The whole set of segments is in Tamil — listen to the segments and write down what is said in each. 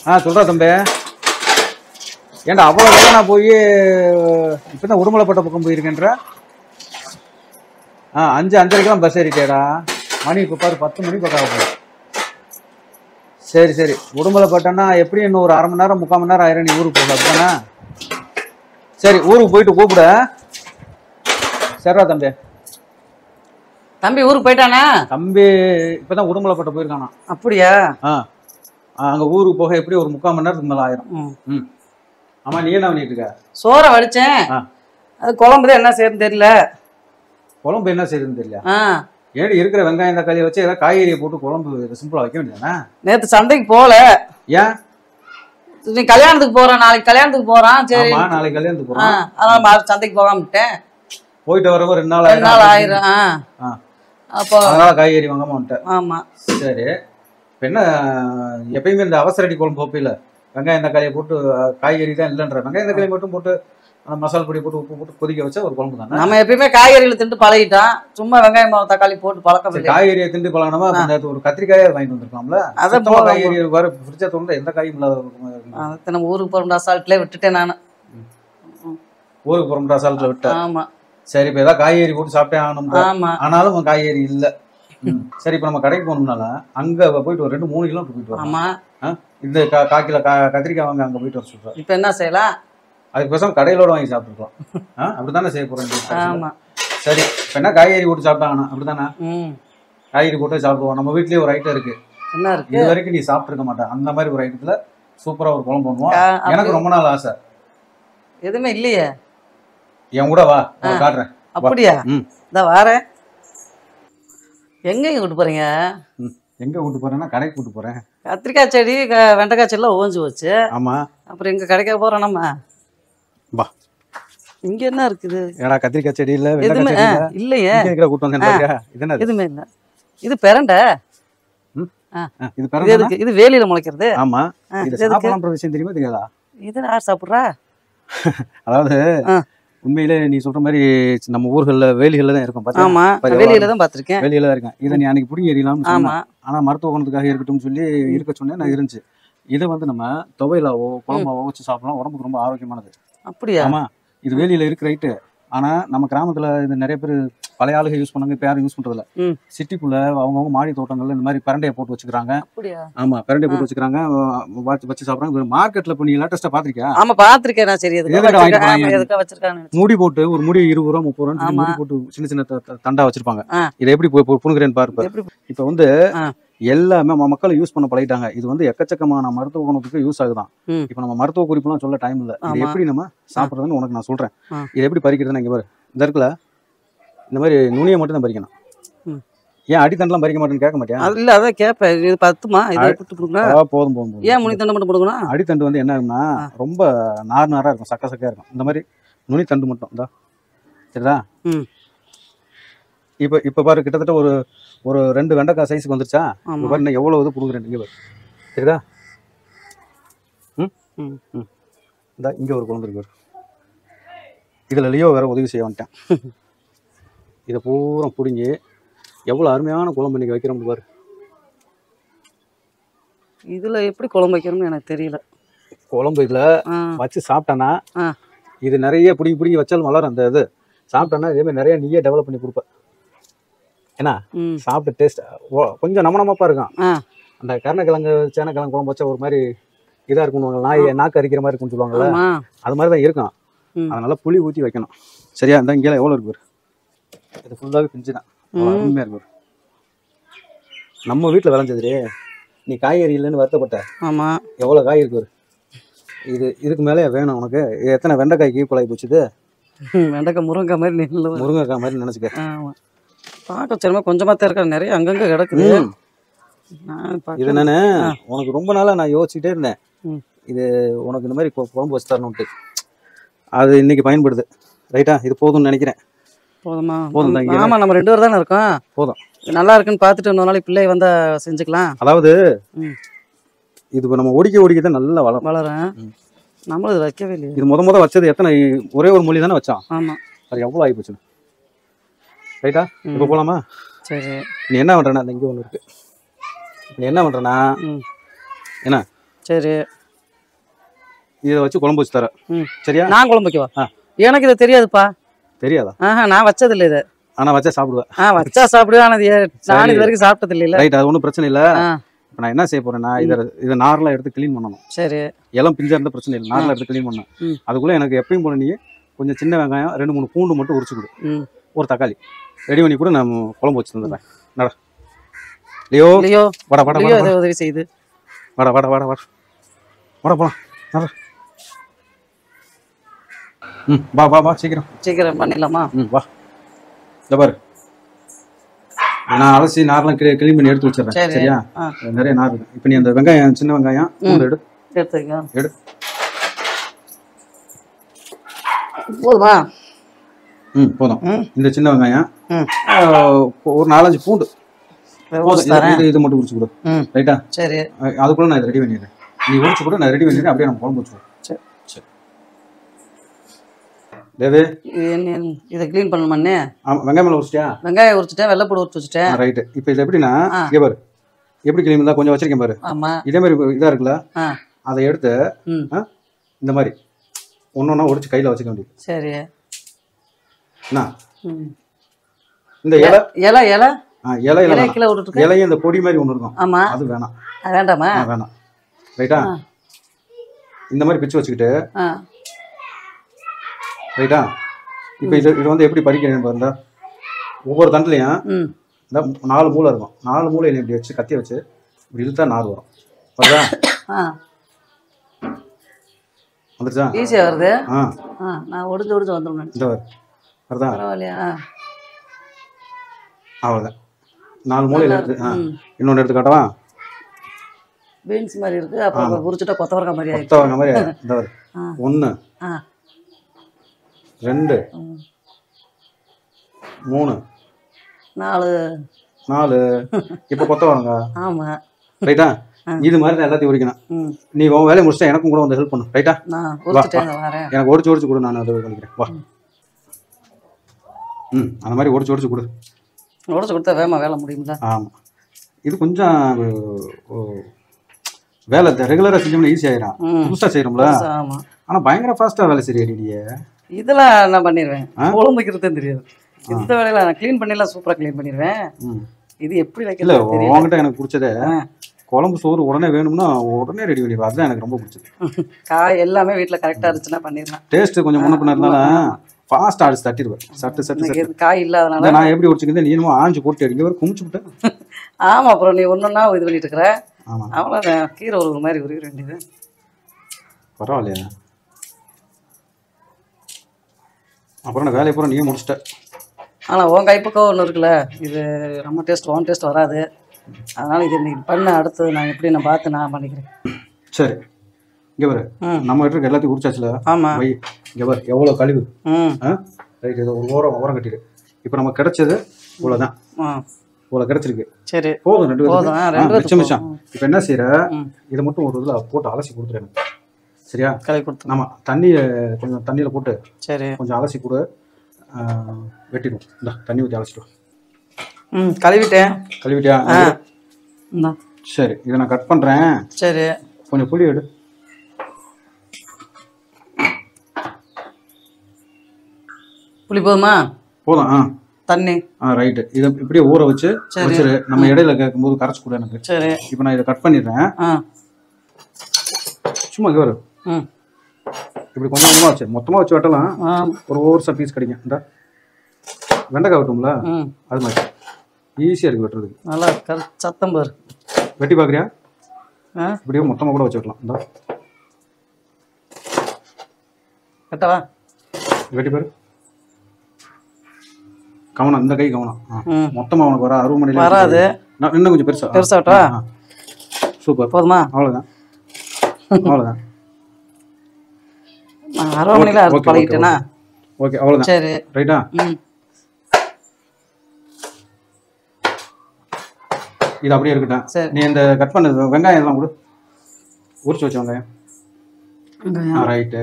சொல்றா தம்பி. ஏன்டா அவ்வளோ வேலை போய் இப்பதான் உடுமலைப்பட்ட பக்கம் போயிருக்கேன்ற? 5:30க்கெல்லாம் பஸ் ஏறிட்டேடா. மணி இப்போ பாரு 10 மணி பக்கம் ஆகும். சரி சரி, உடுமலைப்பட்டன்னா எப்படி இன்னும் ஒரு 1/2 மணி நேரம் 3/4 மணி நேரம் ஆயிரம் நீ ஊருக்கு போக அப்படித்தானே? சரி, ஊருக்கு போயிட்டு கூப்பிட. சரிடா தம்பி. தம்பி ஊருக்கு போயிட்டானா? தம்பி இப்பதான் உடுமலைப்பட்ட போயிருக்கானா. அப்படியா? அங்க ஊருக்கு போக எப்படி ஒரு 3/4 மணி நேரத்துக்கு மேல ஆயிரும். ஆமா, நீ என்ன பண்ணிட்டு இருக்க? சோறை வடிச்சேன். அது குழம்புதான் என்ன செய்யறதுன்னு தெரியல. குழம்பு என்ன செய்யுதுன்னு தெரியல? ஏடி இருக்கிற வெங்காயம் தக்காளியை வச்சு ஏதாவது காய்கறியை போட்டு குழம்பு சிம்பிளா வைக்க வேண்டியதானே? நேத்து சந்தைக்கு போல. ஏன்? நீ கல்யாணத்துக்கு போற, நாளைக்கு கல்யாணத்துக்கு போறான். சரி, நாளைக்கு கல்யாணத்துக்கு போறான். அதனால சந்தைக்கு போகாம விட்டேன். போயிட்டு வரவங்க 2 நாள் ஆயிரும். அப்போ அதனால காய்கறி வாங்காம வந்துட்டேன். ஆமா. சரி, இப்ப என்ன எப்பயுமே இந்த அவசரடி குழம்பு வைப்பில வெங்காயம் தக்காளியை போட்டு காய்கறி தான் இல்லைன்ற வெங்காயம் தக்காளி மட்டும் போட்டு அந்த மசாலா பொடி போட்டு உப்பு போட்டு கொதிக்க வச்சா ஒரு குழம்பு தானே. நம்ம எப்பயுமே காய்கறிகளை திண்டு பழகிட்டான். சும்மா வெங்காயம் தக்காளி போட்டு பழக்கம் இல்லை. காய்கறியை திண்டு பழகினமா ஒரு கத்திரிக்காயை வாங்கிட்டு வந்திருக்கோம்ல. அதான் காய்கறி வர ஃப்ரிட்ஜை தோணுது எந்த காயும் இல்லாத. நம்ம ஊருக்கு போகிற அசால்ட்லேயே விட்டுட்டேன் நான். ஊருக்கு போகிற அசால்ட்டில் விட்டேன். ஆமா. சரி, இப்போ ஏதாவது காய்கறி போட்டு சாப்பிட்டே ஆகணும். ஆனாலும் காய்கறி இல்லை. சரி, இப்போ நம்ம கடைக்கு போகணும்னால அங்கே போயிட்டு ஒரு 2-3 கிலோமீட்டர் போயிட்டு வரோம். ஆமாம். இந்த 1/4 கிலோ கத்திரிக்காய் வாங்க அங்கே போயிட்டு வர சொல்கிறேன். இப்போ என்ன செய்யலாம்? அதுக்கு பேசாம கடையிலோட வாங்கி சாப்பிட்டுருக்கலாம். அப்படித்தானே செய்ய போகிறேன். ஆமாம். சரி, இப்போ என்ன காய்கறி போட்டு சாப்பிட்டாங்கண்ணா அப்படித்தானே? காய்கறி போட்டு சாப்பிடுவோம். நம்ம வீட்லேயே ஒரு ஐட்டம் இருக்குது. என்ன இருக்குது? இது வரைக்கும் நீ சாப்பிட்ருக்க மாட்டேன். அந்த மாதிரி ஒரு ஐட்டத்தில் சூப்பராக ஒரு குழம்பு பண்ணுவோம். எனக்கு ரொம்ப நாள் ஆசை. எதுவுமே இல்லையே. என் கூட வா, காட்டுறேன். அப்படியா? இந்த வாரேன். எங்க கூட்டு போறீங்க? எங்க கூட்டு போறேன்னா கடைக்கு கூட்டு போறேன். கத்திரிக்காய் செடி வெண்டைக்காய் செடி எல்லாம் ஓஞ்சு வச்சு. ஆமா. அப்புறம் எங்க கடைக்க போறோம் நம்ம. வா. இங்க என்ன இருக்குது? ஏடா கத்திரிக்காய் செடி இல்ல வெண்டைக்காய் செடி இல்ல. இல்லையே. இங்க கூட்டு வந்தேன் பாருங்க. இது என்ன? எதுமே இல்ல. இது பெரண்டை. இது பெரண்டை. இது வேலியில முளைக்கிறது. ஆமா. இது சாப்பிடணும்ன்ற விஷயம் தெரியுமா தெரியாதா? இது யார் சாப்பிடுறா? அதாவது உண்மையிலே நீ சொல்ற மாதிரி நம்ம ஊர்கள்ல வேலிகள்ல தான் இருக்கும். ஆமா, வேலியில தான் பாத்திருக்கேன். வேலியில தான் இருக்கேன். இதை நீ அன்னைக்கு பிடிங்கி எறியலாம்னு சொன்னேன். ஆனா மருத்துவ குணத்துக்காக இருக்கட்டும் சொல்லி இருக்க சொன்னேன். நான் இருந்துச்சு. இதை வந்து நம்ம துவையலாவோ குழம்பாவோ வச்சு சாப்பிடலாம். உடம்புக்கு ரொம்ப ஆரோக்கியமானது. அப்படியா? ஆமா, இது வேலியில இருக்கு ரைட்டு. ஆனா நம்ம கிராமத்துல இது நிறைய பேர் பழைய ஆளுக யூஸ் பண்ணாங்க. இப்ப யாரும் யூஸ் பண்றதில்ல. சிட்டிக்குள்ள அவங்கவுங்க மாடி தோட்டங்கள்ல இந்த மாதிரி பிரண்டையை போட்டு வச்சுக்கிறாங்க. ஆமா, பிரண்டையை போட்டு வச்சுக்கிறாங்க, வச்சு சாப்பிடுறாங்க. மார்க்கெட்ல இப்ப நீ லேட்டஸ்டா பாத்திருக்கியா? ஆமா, பாத்திருக்கேன் நான். சரி, மூடி போட்டு ஒரு முடி 20 ரூபா 30 ரூபா முடி போட்டு சின்ன சின்ன தண்டா வச்சிருப்பாங்க. இதை எப்படி புணுகிறேன்னு பாருப்ப. இப்ப வந்து எல்லாமே மக்களை யூஸ் பண்ண பழகிட்டாங்க. இது வந்து எக்கச்சக்கமான மருத்துவ குணத்துக்கு யூஸ் ஆகுதான். இப்ப நம்ம மருத்துவ குறிப்புலாம் சொல்ல டைம் இல்ல. இது எப்படி நம்ம சாப்பிடுறதுன்னு உனக்கு நான் சொல்றேன். இது எப்படி பறிக்கிறதுன்னு இங்க பாரு. இந்த இருக்குல்ல, இந்த மாதிரி நுனியை மட்டும் தான் பறிக்கணும். ஏன் அடித்தண்டெல்லாம் பறிக்க மாட்டேன்னு கேட்க மாட்டியா? இல்ல, அதான் கேட்பேன். இது பத்துமா? போதும் போதும். ஏன் நுனித்தண்டு மட்டும் கொடுக்கணும்? அடித்தண்டு வந்து என்ன ஆகும்னா ரொம்ப நாரா இருக்கும், சக்கையா இருக்கும். இந்த மாதிரி நுனித்தண்டு மட்டும் தான். சரிதா? இப்ப பாரு, கிட்டத்தட்ட ஒரு 2 வெண்டைக்காய் சைஸுக்கு வந்துருச்சா? இப்ப பாரு நான் எவ்வளவு இது புடுங்குறேன். இங்க பாரு. சரிதா? இந்த இங்க ஒரு குழம்பு இருக்கு. இதுல லியோ வேற உதவி செய்ய வந்துட்டேன். இதை பூரா பிடுங்கி எவ்வளவு அருமையான குழம்பு இன்னைக்கு வைக்கிறோம் பாரு. இதுல எப்படி குழம்பு வைக்கணும்னு எனக்கு தெரியல. குழம்பு இதுல வச்சு சாப்பிட்டானா இது நிறைய பிடிங்கி வச்சாலும் வளரும். அந்த இது சாப்பிட்டானா இதே மாதிரி நிறைய நீயே டெவலப் பண்ணி கொடுப்ப. ஏன்னா சாப்பிட்ட டேஸ்ட் கொஞ்சம் நமனமாப்பா இருக்கும். அந்த கருணக்கிழங்கு சேனக்கிழங்கு குழம்பு வச்சா ஒரு மாதிரி இதா இருக்கும். நாக்கு அரிக்கிற மாதிரி இருக்குன்னு சொல்லுவாங்கல்ல, அது மாதிரிதான் இருக்கும். அதனால புளி ஊற்றி வைக்கணும். சரியா? இந்த இங்கே எவ்வளோ இருக்கு? இது ஃபுல்லாகவே பிஞ்சு தான். அருமையாக இருக்கு. நம்ம வீட்டில் விளைஞ்சது. நீ காய்கறி இல்லைன்னு வருத்தப்பட்ட. ஆமாம். எவ்வளோ காய் இருக்கு? இதுக்கு மேலே வேணும் உனக்கு. எத்தனை வெண்டைக்காய்க்கு பழகி போச்சுது? வெண்டைக்காய் முருங்கைக்காய் மாதிரி முருங்கைக்காய் மாதிரி நினச்சிக்க. ஆமாம், பார்க்க சரிமா கொஞ்சமாக தான் இருக்கா, நிறைய அங்கங்கே கிடக்குது. இது என்னன்னு உனக்கு ரொம்ப நாளாக நான் யோசிச்சுட்டே இருந்தேன். இது உனக்கு இந்த மாதிரி குழம்பு வச்சு தரணுன்ட்டு. அது இன்னைக்கு பயன்படுது. ரைட்டா? இது போதும்னு நினைக்கிறேன். போதுமா? போதும். ஆமா, நம்ம 2 பேர் தானே இருக்கோம். போதும். நல்லா இருக்குன்னு பார்த்துட்டு இன்னொரு நாளைக்கு பிள்ளை வந்தா செஞ்சுக்கலாம். அதாவது இது நம்ம ஒடிக்க தான் நல்லா வளரும். நம்மளும் இது வைக்கவே இல்லை. இது முத வச்சது எத்தனை? ஒரே ஒரு மொழி தானே வச்சான். ஆமா. அது எவ்வளோ ஆகி போச்சு. ரைட்டா? இப்போ போலாமா? சரி. நீ என்ன பண்றேன்னா இங்கே ஒன்று இருக்கு. நீ என்ன பண்றேன்னா என்ன சரி. இதை வச்சு குழம்பு வச்சு தரேன். சரியா? நான் குழம்பு வைக்கவா? எனக்கு இது தெரியாதுப்பா. தெரியாதா? நான் வச்சது இல்லை இது. ஆனா வச்சா சாப்பிடுவேன். வச்சா சாப்பிடுவேன். ஆனா நான் இது வரைக்கும் சாப்பிட்டது இல்லை. ரைட், அது ஒன்றும் பிரச்சனை இல்லை. நான் என்ன செய்ய போறேன்னா இதை நார்லாம் எடுத்து கிளீன் பண்ணணும். சரி. இளம் பிஞ்சா இருந்தா பிரச்சனை இல்லை, நார்லாம் எடுத்து கிளீன் பண்ணணும். அதுக்குள்ள எனக்கு எப்பயும் போல நீ கொஞ்சம் சின்ன வெங்காயம் 2-3 பூண்டு மட்டும் உரிச்சு கொடு, ஒரு தக்காளி ரெடி பண்ணி கூட நான் குழம்பு வச்சு தந்துடுறேன். நட லியோ, லியோ வாடா வாடா வாடா, உதவி செய்து வாடா வாடா வாடா வாடா வாடா போலாம். நட. வா வா வா, சீக்கிரம் சீக்கிரம் பண்ணிடலாமா? வா. இந்த பாரு, நான் அலசி நார்லாம் கிளீன் பண்ணி எடுத்து வச்சிடறேன். சரியா? நிறைய நார் இருக்கு. இப்போ நீ அந்த வெங்காயம், சின்ன வெங்காயம் எடு, எடுத்துக்க. எடு. போதுமா? போதும். இந்த சின்ன வெங்காயம் ஒரு 4-5 பூண்டு இது மட்டும் உரிச்சு கொடு. ரைட்டா? சரி. அதுக்குள்ள நான் இதை ரெடி பண்ணிடுறேன். நீ உரிச்சு கூட நான் ரெடி பண்ணிடுறேன். அப்படியே நம்ம குழம்பு வச்சுருவோம். சரி சரி. தேவே, இதை கிளீன் பண்ணணுமாண்ணே? வெங்காயம் உரிச்சிட்டியா? வெங்காயம் உரிச்சிட்டேன், வெள்ளைப்பூடு உரிச்சு வச்சுட்டேன். ரைட்டு. இப்போ இது எப்படின்னா, இங்கே பாரு எப்படி கிளீன் பண்ணா கொஞ்சம் வச்சிருக்கேன் பாரு. இதே மாதிரி இதாக இருக்குல்ல, அதை எடுத்து இந்த மாதிரி ஒன்னொன்னா உரிச்சு கையில் வச்சுக்க வேண்டியது. சரி. என்ன இந்த இலை இலை இலை இலை இலையும் இந்த பொடி மாதிரி ஒன்று இருக்கும். ஆமா, அது வேணாம். வேண்டாமா? வேணாம். ரைட்டா? இந்த மாதிரி பிச்சு வச்சுக்கிட்டு, ரைட்டா? இப்போ இது வந்து எப்படி பறிக்கிறேன்னு பாருங்க. ஒவ்வொரு தண்டுலையும் இந்த 4 மூளை இருக்கும். 4 மூளையில இப்படி வச்சு கத்திய வச்சு இப்படி இழுத்தா நார் வரும். வருதா? வந்துருச்சா? ஈஸியா வருது. நான் ஒடிஞ்சு வந்துடும். இந்த வருதா? பரவாயில்லையா? அவ்வளோதான். 4 மூலையில் எடுத்து இன்னொன்று எடுத்து காட்டவா? பீன்ஸ் மாதிரி இருக்கு. அப்புறம் குறிச்சிட்டா கொத்தவரங்காய் மாதிரி ஆயிடுச்சு. கொத்தவரங்காய் மாதிரி. இந்த வரு 1 2 3 4 இப்போ கொத்தவரங்காய். ஆமா, ரைட்டா? இது மாதிரி தான் எல்லாத்தையும் உரிக்கணும். நீ உன் வேலையை முடிச்சிட்டா எனக்கும் கூட வந்து ஹெல்ப் பண்ணு. ரைட்டா? எனக்கு ஒடிச்சு கொடு, நான் அதை பண்ணிக்கிறேன். வா. அந்த மாதிரி ஒடிச்சு கொடு. உடச்சு கொடுத்தா வேகமாக வேலை முடியுங்களா? ஆமாம். இது கொஞ்சம் வேலை ரெகுலராக செஞ்சோம்னா ஈஸி ஆயிடும். புதுசாக செய்கிறோம்ல. ஆமாம். ஆனால் பயங்கர ஃபாஸ்ட்டாக வேலை சரி அடிடியே. இதெல்லாம் நான் பண்ணிடுவேன். குழம்பு வைக்கிறதே தெரியாது. இந்த வேலையில நான் க்ளீன் பண்ணிடலாம், சூப்பராக க்ளீன் பண்ணிடுவேன். இது எப்படி வைக்கல? உங்ககிட்ட எனக்கு பிடிச்சதே குழம்பு சோறு உடனே வேணும்னா உடனே ரெடி பண்ணிடுவேன். அதுதான் எனக்கு ரொம்ப பிடிச்சது. காய் எல்லாமே வீட்டில் கரெக்டாக இருந்துச்சுன்னா பண்ணிடலாம். டேஸ்ட்டு கொஞ்சம் முன்ன பின்ன இருந்தாலும் ஃபாஸ்ட் ஆடிச்சு தட்டிடுவேன். சட்டு காய் இல்லாதனால நான் எப்படி உடிச்சுக்கிறேன். நீ என்னமோ ஆஞ்சு போட்டு அடிக்க குமிச்சு விட்டேன். ஆமாம். அப்புறம் நீ ஒன்றுன்னா இது பண்ணிட்டு இருக்கிற. ஆமாம், அவ்வளோதான். கீரை ஒரு மாதிரி உரிக்க வேண்டியது. பரவாயில்லையா? அப்புறம் நான் வேலையை பூரா நீயும் முடிச்சிட்டேன். ஆனால் உன் கைப்பக்கம் ஒன்று இருக்குல்ல, இது நம்ம டேஸ்ட் உன் டேஸ்ட் வராது. அதனால் இது இன்னைக்கு பண்ண அடுத்தது நான் எப்படி நான் பார்த்து நான் பண்ணிக்கிறேன். சரி. இங்கே பாரு, நம்ம கிட்ட இருக்க எல்லாத்தையும் உரிச்சாச்சுல. ஆமாம். வை. இங்கே பாரு எவ்வளோ கழிவு. ரைட். இது ஒரு ஓரம் கட்டிடு. இப்போ நமக்கு கிடைச்சது இவ்வளோதான். இவ்வளோ கிடைச்சிருக்கு. சரி, போதும். 2 மிச்சம். இப்போ என்ன செய்யற, இதை மட்டும் ஒரு இதில் போட்டு அலசி கொடுத்துரு எனக்கு. சரியா? கலை கொடுத்து. ஆமாம், தண்ணியை கொஞ்சம் தண்ணியில் போட்டு சரி கொஞ்சம் அலசி கொடு. வெட்டிடும். இந்த தண்ணி ஊற்றி அலசிடும். கழுவிட்டியா? சரி, இதை நான் கட் பண்ணுறேன். சரி, கொஞ்சம் புளி எடு. புளி போதுமா? போதும். தண்ணி. ரைட்டு. இதை இப்படியே ஊற வச்சு வச்சிரு. நம்ம இடையில கேட்கும்போது கரைச்சி கொடு எனக்கு. சரி. இப்போ நான் இதை கட் பண்ணிடுறேன். சும்மா இங்கே வரும். இப்படி கொஞ்சம் கொஞ்சமாக வச்சு மொத்தமாக வச்சு வெட்டலாம். ஒரு பீஸ் கிடைக்கும். இந்த வெண்டைக்காய் வெட்டும்ல, அது மாதிரி ஈஸியாக இருக்குது வெட்டுறதுக்கு. நல்லா சத்தம் பாரு. வெட்டி பார்க்குறியா? இப்படியே மொத்தமாக கூட வச்சு வெட்டலாம். இந்த வெட்டவா? வெட்டி பாரு. கவனம், இந்த கை கவனம். மொத்தமாக அவனுக்கு வர 60 மணில வராது. இன்னும் கொஞ்சம் பெருசா. சூப்பர். போதுமா? அவ்வளோதான். 60 மணில பழகிட்டேனா? ஓகே, அவ்வளோதான். சரி, ரைட்டா? இது அப்படியே இருக்கட்டும். நீ இந்த கட் பண்ண வெங்காயம் எல்லாம் கூட உரிச்சு வச்ச வெங்காயம். ரைட்டு.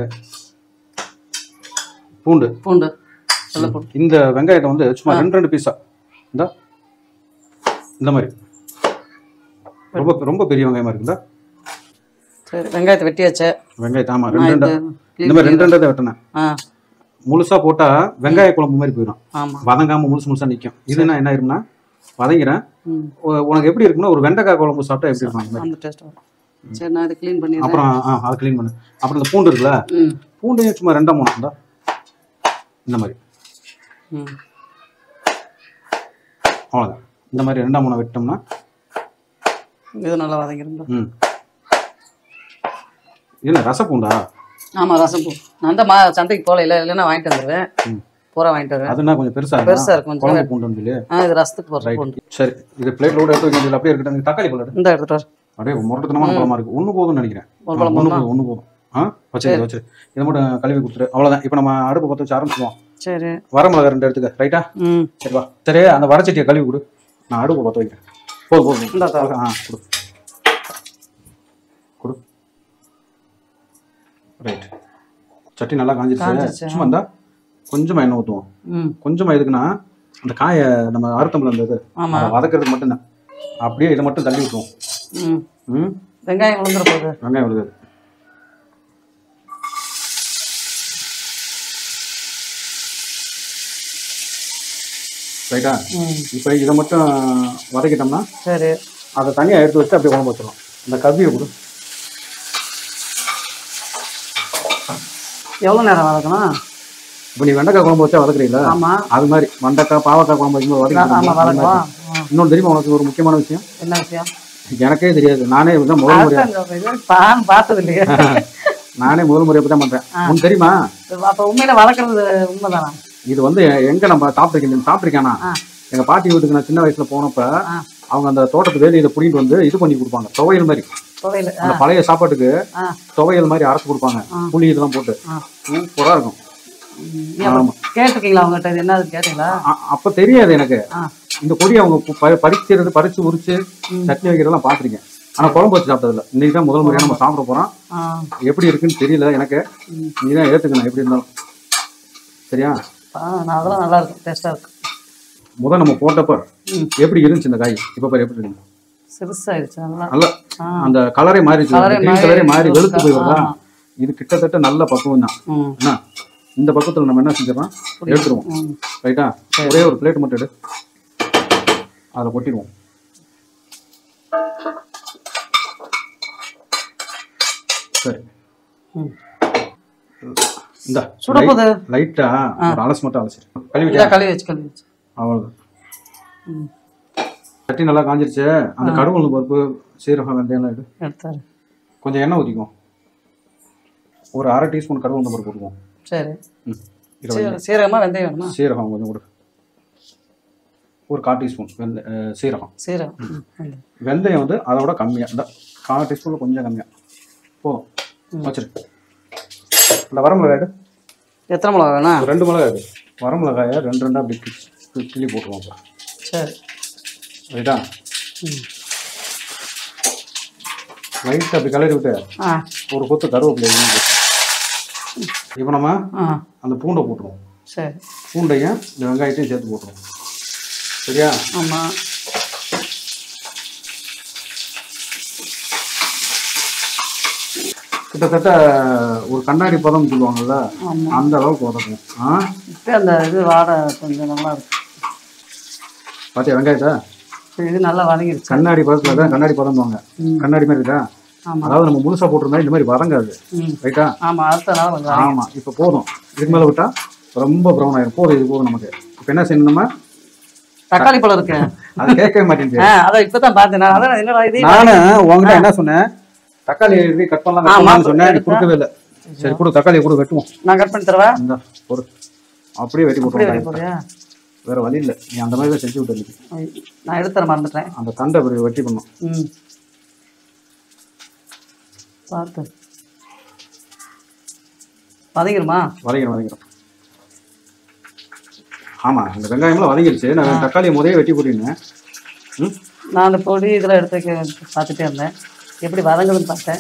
பூண்டு. இந்த வெங்காயத்தை வந்து சும்மா 2 பீஸா இந்த மாதிரி ரொம்ப ரொம்ப பெரிய வெங்காயமா இருக்குதா? சரி வெங்காயத்தை வெட்டியாச்சு. வெங்காயத்தை ஆமாம் ரெண்டு இந்த மாதிரி ரெண்டு வெட்டினேன். முழுசாக போட்டால் வெங்காய குழம்பு மாதிரி போயிடும். ஆமாம் வதங்காமல் முழுசாக நிற்கும். இதுனா என்ன ஆயிரும்னா வதங்கிறேன். உனக்கு எப்படி இருக்குன்னா ஒரு வெண்டைக்காய் குழம்பு சாப்பிட்டா எப்படி இருக்கும் அந்த டேஸ்ட் வரும். சரி நான் அதை க்ளீன் பண்ணி அப்புறம் அதை க்ளீன் பண்ணு. அப்புறம் இந்த பூண்டு இருக்குல்ல, பூண்டையும் சும்மா 2-3 இருந்தா இந்த மாதிரி அவ்வளோதான். இந்த மாதிரி 2-3 வெட்டோம்னா இது நல்லா வதங்கிடும். இல்லை ரசப்பூண்டா? ஆமாம் ரசப்பூ. நான் தான் சந்தைக்கு போகல, இல்லைன்னா வாங்கிட்டு வந்துடுவேன். பூரா வாங்கிட்டு வருவேன். அதுனா கொஞ்சம் பெருசா இருக்கும். குழம்பு பூண்டு சொல்லி இது ரசத்துக்கு போடுற. சரி இது பிளேட்ல கூட எடுத்து வைக்க அப்படியே இருக்கட்டும். தக்காளி பழம் இந்த எடுத்துட்டு வர அப்படியே முரட்டுத்தனமான பழமா இருக்கு. ஒன்று போதும்னு நினைக்கிறேன். ஒன்று போதும். வச்சு இதை மட்டும் கழுவி கொடுத்துரு. அவ்வளோதான். இப்போ நம்ம அடுப்பு பற்ற வச்சு ஆரம்பிச்சுவோம். சரி வரமிளகா 2 எடுத்துக்க. ரைட்டா? சரி வா. சரி அந்த வடச்சட்டியை கழுவி கொடு. நான் அடுப்பு பற்ற வைக்கிறேன். போதும் கொடு கொடு. ரைட். சட்டி நல்லா காஞ்சிருச்சு. சும்மா இருந்தா கொஞ்சமாக எண்ணெய் ஊற்றுவோம். கொஞ்சமாக எதுக்குன்னா அந்த காயை நம்ம அறுத்தம்பளம் இருந்தது வதக்கிறதுக்கு மட்டும்தான். அப்படியே இதை மட்டும் தள்ளி விட்டுருவோம். வெங்காயம் விழுந்துற போகுது. வெங்காயம் விழுது. ரைட்டா? இப்போ இதை மட்டும் வதக்கிட்டோம்னா சரி அதை தனியாக எடுத்து வச்சு அப்படியே குழம்பு வச்சிடலாம். இந்த கவ்வியை கொடு. எவ்வளோ நேரம் வதக்கணும்? இப்போ நீ வெண்டைக்காய் குழம்பு வச்சா வதக்குறீங்களா? அது மாதிரி வெண்டைக்காய் பாவக்காய் குழம்பு வைக்கும்போது வதக்கலாம். இன்னொன்று தெரியுமா உனக்கு ஒரு முக்கியமான விஷயம்? என்ன விஷயம்? எனக்கே தெரியாது. நானே முதல் முறையாக பார்த்தது இல்லையா? நானே முதல் முறையை தான் பண்றேன். உனக்கு தெரியுமா? அப்போ உண்மையில வளர்க்குறது உண்மைதானா? இது வந்து எங்க நம்ம சாப்பிட்ருக்கேனா? எங்க பாட்டி வீட்டுக்கு நான் சின்ன வயசுல போனப்ப அவங்க அந்த தோட்டத்து வேலையை புடிங்கிட்டு வந்து இது பண்ணி கொடுப்பாங்க. துவையல் மாதிரி. அந்த பழைய சாப்பாட்டுக்கு துவையல் மாதிரி அரைச்சு கொடுப்பாங்க. புளி இதெல்லாம் போட்டு சூப்பரா இருக்கும். கேட்டிருக்கீங்களா அவங்ககிட்ட? இது என்ன கேட்டீங்களா? அப்ப தெரியாது எனக்கு. இந்த கொடி அவங்க பறிச்சு உரிச்சு சட்னி வைக்கிறதெல்லாம் பாத்திருக்கேன். ஆனா குழம்பு வச்சு சாப்பிட்டதில்ல. இன்னைக்கு தான் முதல் முறையா நம்ம சாப்பிட போறோம். எப்படி இருக்குன்னு தெரியல எனக்கு. நீதான் ஏத்துக்கணும் எப்படி இருந்தாலும். சரியா? அதெல்லாம் நல்லா இருக்கும். டேஸ்டா இருக்கு. முதல் நம்ம போட்டப்ப எப்படி இருந்துச்சு இந்த காய்? இப்ப பாரு எப்படி இருக்கு. சிறுசாயிருச்சு. நல்லா அந்த கலரே மாறிடுச்சு. கலரே மாறி வெளுத்து போய் வருதா? இது கிட்டத்தட்ட நல்ல பக்குவம் தான். என்ன இந்த பக்கத்துல நம்ம என்ன செஞ்சிடறோம்? எடுத்துருவோம். ரைட்டா? ஒரே ஒரு பிளேட் மட்டும் எடு. அதை கொட்டிடுவோம். சரி இந்த சுடப்போது லைட்டா ஒரு அலசு மட்டும் அலசிரு. கழுவி வச்சு அவ்வளோதான். சட்டி நல்லா காஞ்சிருச்சு. அந்த கடுகு பருப்பு சீரகம் வெந்தயம் எடு. எடுத்தாரு. கொஞ்சம் எண்ணெய் ஊற்றிக்குவோம். ஒரு 1/2 டீஸ்பூன் கடுகு பருப்பு போட்டுக்குவோம். சரி சீரகமா வெந்தயம் வேணுமா? சீரகம் கொஞ்சம் கொடு. ஒரு 1/4 டீஸ்பூன் சீரகம். வெந்தயம் வந்து அதை விட கம்மியாக இந்த 1/4 டீஸ்பூனில் கொஞ்சம் கம்மியாக போதும். வச்சிரு. இந்த வரமிளகாய் எடு. எத்தனை மிளகா வேணும்? 2 மிளகாய் எடு. வரமிளகாயை 2 அப்படி கிள்ளி போட்டுருவோம். சரி ரைட்டா? லைட்டாக அப்படி கலரி விட்டு ஒரு கொத்து கருவேப்பிலை. இப்போ நம்ம அந்த பூண்டை போட்டுருவோம். சரி பூண்டையும் இந்த வெங்காயத்தையும் சேர்த்து போட்டுருவோம். சரியா? ஆமாம். கிட்டத்தட்ட ஒரு கண்ணாடி பதம் சொல்லுவாங்கல்ல, அந்த அளவுக்கு வதக்கும். இப்போ அந்த இது வாடை கொஞ்சம் நல்லா இருக்கு. பார்த்தியா வெங்காயத்தை? இது நல்லா வதங்கிடுச்சு. கண்ணாடி பதத்தில் தான் கண்ணாடி பதம்வாங்க. கண்ணாடி மாதிரி இருக்கா? அதாவது நம்ம முழுசா போட்டிருந்தா இந்த மாதிரி வதங்காது. ரைட்டா? ஆமா அடுத்த கொஞ்சம். ஆமா இப்போ போதும். இதுக்கு மேலே விட்டா ரொம்ப ப்ரௌன் ஆயிரும். போதும், இது போதும் நமக்கு. இப்போ என்ன செய்யணும்? நம்ம தக்காளி பழம் இருக்கு. அது கேட்கவே மாட்டேங்குது. அதான் இப்பதான் பார்த்தேன். அதான் என்னடா இது? நானு உங்ககிட்ட என்ன சொன்னேன்? தக்காளி கட் பண்ணலாம் சொன்னேன். கொடுக்கவே இல்லை. சரி கொடு, தக்காளியை கூட வெட்டுவோம். நான் கட் பண்ணி தரவா? இந்த ஒரு அப்படியே வெட்டி போட்டுருவோம். வேற வழி இல்லை. நீ அந்த மாதிரி தான் செஞ்சு விட்டு. நான் எடுத்துற மறந்துட்டேன். அந்த தண்டை அப்படி வெட்டி பண்ணும். பார்த்து வதங்கிருமா? வதங்கிடும். ஆமா இந்த வெங்காயம்லாம் வதங்கிருச்சு. நான் தக்காளியை முதலே வெட்டி போட்டிருந்தேன். நான் அந்த பொடி இதெல்லாம் எடுத்து பார்த்துட்டே இருந்தேன். எப்படி வதங்குதுன்னு பார்த்தேன்.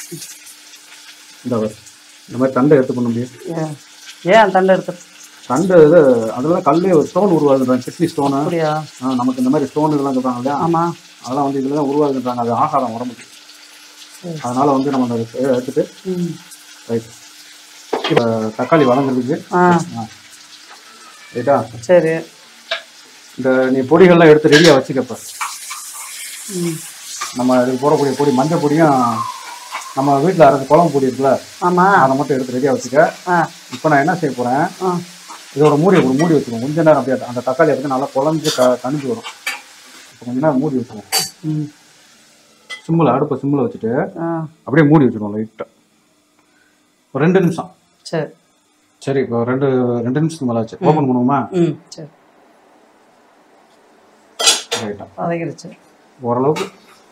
இந்த மாதிரி தண்டை எடுத்து பண்ண முடியும். ஏன் தண்டை எடுத்து? தண்டை இது அதெல்லாம் கல்லே ஸ்டோன் உருவாகுதுன்றாங்க. Kidney stone. அப்படியா? நமக்கு இந்த மாதிரி ஸ்டோன் இதெல்லாம் சொல்கிறாங்க இல்லையா? ஆமாம். அதெல்லாம் வந்து இதில் தான் உருவாகுதுன்றாங்க. அது ஆகாரம் உடம்புக்கு. அதனால வந்து நம்ம அந்த எடுத்துட்டு ரைட். இப்போ தக்காளி வதங்குறதுக்கு ரைட்டா? சரி. இந்த நீ பொடிகள்லாம் எடுத்து ரெடியாக வச்சுக்கப்ப. நம்ம இதுக்கு போடக்கூடிய பொடி மஞ்சள் பொடியும் நம்ம வீட்டில் அரைச்ச குழம்பு பொடி இருக்குல்ல, அதை மட்டும் எடுத்து ரெடியாக வச்சுக்க. இப்போ நான் என்ன செய்ய போகிறேன், இதோட மூடி வச்சுருவோம். கொஞ்ச நேரம் அப்படியே அந்த தக்காளி அப்படியே நல்லா குழஞ்சு கணிஞ்சு வரும். இப்போ கொஞ்ச நேரம் மூடி வச்சுருவோம். சிம்மில் அடுப்பை சிம்மில் வச்சுட்டு அப்படியே மூடி வச்சுருவோம் லைட்டாக ஒரு 2 நிமிஷம். சரி இப்போ 2 நிமிஷத்துக்கு மேலே ஆச்சு. ஓப்பன் பண்ணுவோமா? ரைட்டா. ஓரளவுக்கு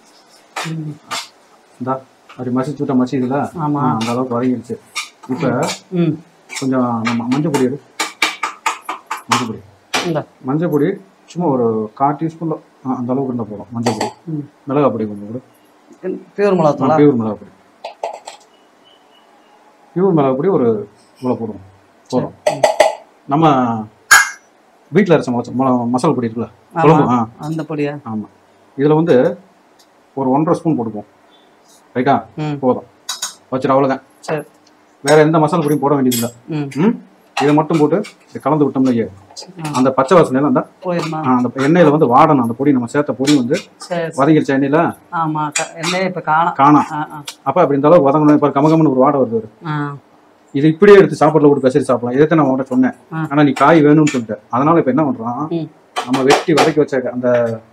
இந்தா அப்படி மசிச்சுட்டா மசிதுல அந்த அளவுக்கு வதங்கிடுச்சு. இப்போ கொஞ்சம் நம்ம மஞ்சள் பொடி எடு. மஞ்சள் பொடி சும்மா ஒரு 1/4 டீஸ்பூனில் அந்த அளவுக்கு இருந்தால் போதும். மஞ்சள் பொடி, மிளகா பொடி கொஞ்சம் கூட. பியூர் மிளகா பொடி. பியூர் மிளகா பொடி ஒரு இவ்வளோ போடுவோம். நம்ம வீட்டில் அரைச்ச மசாலா பொடி இருக்குல்ல, குழம்பு அந்த பொடியா? ஆமாம். இதில் வந்து ஒரு 1.5 ஸ்பூன் போட்டுப்போம். ரைட்டா? போதும். வச்சுட்டு அவ்வளோதான். வேற எந்த மசாலா பொடியும் போட வேண்டியதில்லை. இதை மட்டும் போட்டு கலந்து விட்டோம்னா அந்த பச்சை வாசனை அந்த எண்ணெயில் வந்து வாடணும். அந்த பொடி நம்ம சேர்த்த பொடி வந்து வதங்கிடுச்ச எண்ணெயில் காணாம். அப்போ அப்படி இந்த அளவுக்கு வதங்கணும். இப்போ கமகம்னு ஒரு வாடை வருது. இது இப்படியே எடுத்து சாப்பாட்டில் போட்டு பெசரி சாப்பிடலாம். இதைத்தான் நான் உங்கள்கிட்ட சொன்னேன். ஆனால் நீ காய் வேணும்னு சொல்லிட்டேன். அதனால இப்போ என்ன பண்ணுறோம், நம்ம வெட்டி வதக்கி வச்ச அந்த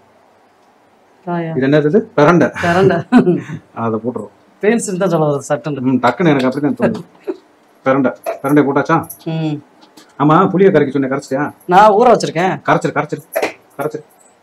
இது என்னது பிரண்டை அதை போட்டுருவோம். டக்குன்னு எனக்கு அப்படிதான் தோணுது. பிரண்டை போட்டாச்சா? ஆமா, புளியை கரைக்க சொன்னேன், கரைச்சிட்டியா? நான் ஊற வச்சிருக்கேன். கரைச்சிரு.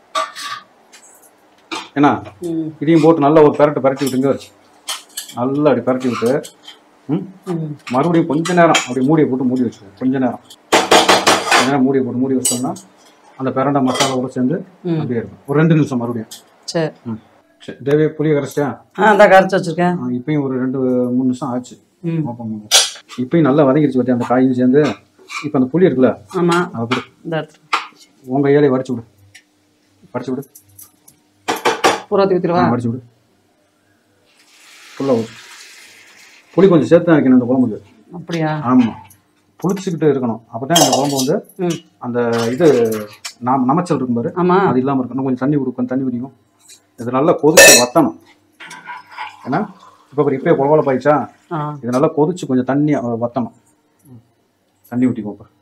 ஏன்னா இதையும் போட்டு நல்லா ஒரு பரட்டி விட்டுங்க. நல்லா அப்படி பரட்டி விட்டு மறுபடியும் கொஞ்ச நேரம் அப்படி மூடியை போட்டு மூடி வச்சுருவோம். கொஞ்ச நேரம் மூடியை போட்டு மூடி வச்சோம்னா அந்த பிரண்டை மசாலாவோட சேர்ந்து அப்படியே இருக்கும். ஒரு 2 நிமிஷம் மறுபடியும். சரி தேவி, புளியை கரைச்சிட்டியா? கரைச்சி வச்சிருக்கேன். இப்பயும் ஒரு 2-3 நிமிஷம் ஆச்சு. இப்பயும் நல்லா வதங்கிடுச்சு பற்றி அந்த காயும் சேர்ந்து. இப்போ அந்த புளி இருக்குல்ல, அதை கொடு. உங்க கையாலே வடிச்சு விடு. பூராத்தி ஊற்றிடுவா? வடிச்சு விடு. ஃபுல்லாக புளி கொஞ்சம் சேர்த்து தான் வைக்கணும் இந்த குழம்புக்கு. அப்படியா? ஆமாம், புளிச்சுக்கிட்டு இருக்கணும். அப்போ தான் இந்த குழம்பு வந்து அந்த இது நமச்சல் இருக்கும் பாரு, அது இல்லாமல் இருக்கணும். கொஞ்சம் தண்ணி ஊற்றிக்கும். இது நல்லா கொதிச்சு வத்தணும். ஏன்னா இப்போ இப்பயே குழம்புல பாயிடுச்சா, இது நல்லா கொதிச்சு கொஞ்சம் தண்ணி வத்தணும். தண்ணி ஊற்றிக்கும். இப்போ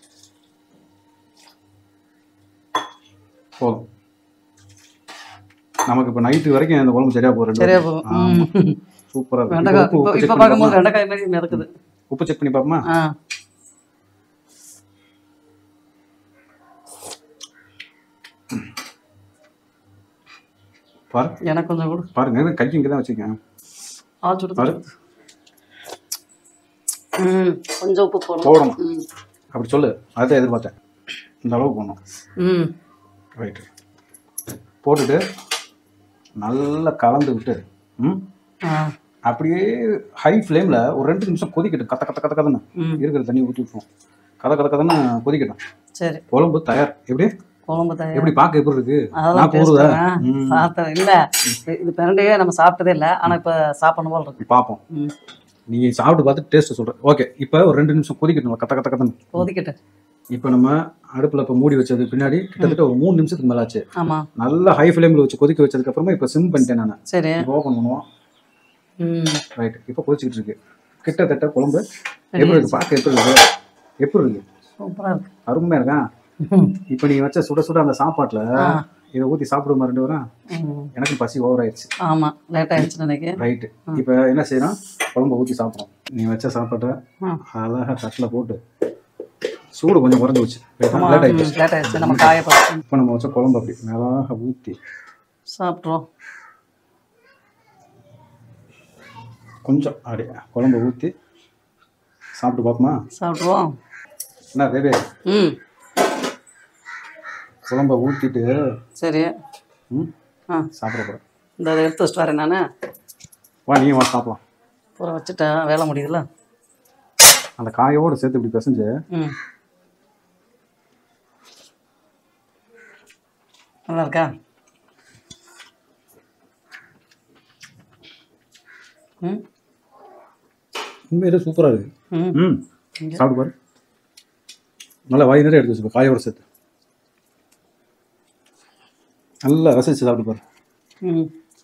போதும். நமக்கு இப்போ நைட்டு வரைக்கும் இந்த குழம்பு சரியா போகிறேன். சூப்பரா இருக்கு. உப்பு செக் பண்ணி பாப்போமா? பாரு, எனக்கு கொஞ்சம் கூட பாருங்க. கைக்கு இங்கே தான் வச்சுக்கேன். கொஞ்சம் உப்பு போடணும். அப்படி சொல்லு. அதான் எதிர்பார்த்தேன். இந்த அளவுக்கு போடணும். ரைட்டு. போட்டுட்டு நல்லா கலந்து விட்டு அப்படியே ஹை ஃப்ளேமில் ஒரு 2 நிமிஷம் கொதிக்கட்டும். கதன்னு இருக்கிற தண்ணி ஊற்றி விட்டுருவோம். கதன்னு கொதிக்கட்டும். சரி, குழம்பு தயார். எப்படி பார்க்க எப்படி இருக்கு? இல்ல இது பிரண்டையே நம்ம சாப்பிட்டதே இல்லை. ஆனா இப்ப சாப்பிடணும் போல இருக்கு. பார்ப்போம். நீ சாப்பிட்டு பார்த்து டேஸ்ட் சொல்றேன். ஓகே, இப்போ ஒரு 2 நிமிஷம் கொதிக்கட்டும். கதன்னு கொதிக்கட்டும். இப்போ நம்ம அடுப்பில் இப்போ மூடி வச்சது பின்னாடி கிட்டத்தட்ட ஒரு 3 நிமிஷத்துக்கு மேலே ஆச்சு. நல்லா ஹை ஃப்ளேமில் வச்சு கொதிக்க வச்சதுக்கு அப்புறமா இப்போ சிம் பண்ணிட்டேன் நான். சரி, ஓப்பன் பண்ணுவோம். ரைட். இப்போ கொதிச்சுக்கிட்டு இருக்கு. கிட்டத்தட்ட குழம்பு எப்படி இருக்கு? பார்க்க எப்படி இருக்கு? சூப்பரா இருக்கு. அருமையா இருக்கா? இப்போ நீங்க வச்ச சுட அந்த சாப்பாட்டுல இதை ஊற்றி சாப்பிடுமா 2 பேரும்? எனக்கு பசி ஓவர் ஆயிடுச்சு. ஆமா, லேட் ஆயிடுச்சு நினைக்கிறேன். ரைட்டு. இப்போ என்ன செய்யணும், குழம்பு ஊற்றி சாப்பிட்றோம். நீ வச்ச சாப்பாட்டை அழகாக தட்டில் போட்டு சூடு கொஞ்சம் குறைஞ்சி வச்சு லேட் ஆயிடுச்சு. நம்ம காய போட்டு இப்போ நம்ம வச்ச குழம்பு அப்படி மேலாக ஊற்றி சாப்பிட்றோம். கொஞ்சம் அப்படி குழம்பு ஊற்றி சாப்பிட்டு பார்ப்போமா? சாப்பிடுவோம். என்ன தேவே, குழம்ப ஊற்றிட்டு சரி சாப்பிட போகிறேன். இந்த எடுத்து வச்சுட்டு வரேன் நான். வா, நீ வா சாப்பிடலாம். பூரா வச்சுட்டேன், வேலை முடியுதுல்ல. அந்த காயோடு சேர்த்து இப்படி பிசைஞ்சு நல்லா இருக்கா? ம் உண்மையிலே சூப்பராக இருக்குது. ம் ம் சாப்பிட்டு பாரு. நல்லா வாய் நிறைய எடுத்து வச்சுக்கோ, காயோட சேர்த்து நல்லா ரசிச்சு சாப்பிட்டு பாரு. ம்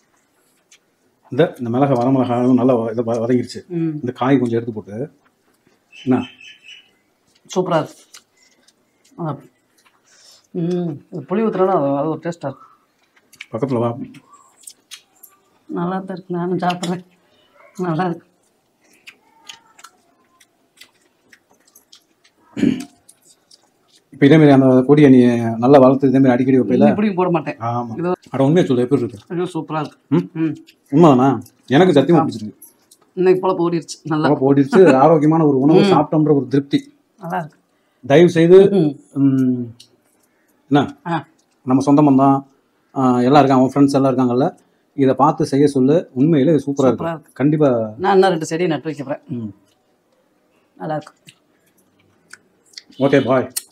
இந்த மிளகா வரமிளகாயும் நல்லா இதை வதங்கிருச்சு. ம் இந்த காய் கொஞ்சம் எடுத்து போட்டு என்ன சூப்பராக இருக்கு. புளி ஊற்றுறோன்னா அது ஒரு டேஸ்ட்டாக இருக்கும். பக்கத்தில் வா. நல்லா தான் இருக்கு, நானும் சாப்பிட்றேன். நல்லா இருக்கு. இப்போ இதேமாரி அந்த கொடியை நீ நல்லா வளர்த்து இதேமாரி அடிக்கடி வைப்பையில? இப்படியும் போட மாட்டேன். ஆமாம். அட உண்மையை சொல்லு, எப்படி இருக்கு? ஐயோ சூப்பராக இருக்கு. ம் உண்மைதானா? எனக்கு சத்தியமாக பிடிச்சிருக்கு. இன்னைக்கு போல ஓடிடுச்சு. நல்லா ஓடிடுச்சு. ஆரோக்கியமான ஒரு உணவு சாப்பிட்டோம்ன்ற ஒரு திருப்தி. நல்லா இருக்கு. தயவு செய்து என்ன நம்ம சொந்த பந்தம் எல்லாம் இருக்காங்க, அவன் ஃப்ரெண்ட்ஸ் எல்லாம் இருக்காங்கல்ல, இதை பார்த்து செய்ய சொல்லு. உண்மையிலே சூப்பராக இருக்கு. கண்டிப்பாக நான் இன்னும் 2 செடி நட்டு வைக்க போகிறேன். நல்லா இருக்கு. ஓகே பாய்.